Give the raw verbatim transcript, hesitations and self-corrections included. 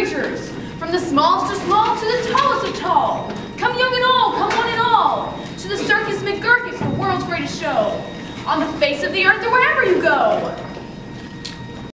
creatures, from the smallest of small to the tallest of tall. Come young and old, come one and all, to the Circus McGurkus, the world's greatest show, on the face of the earth or wherever you go.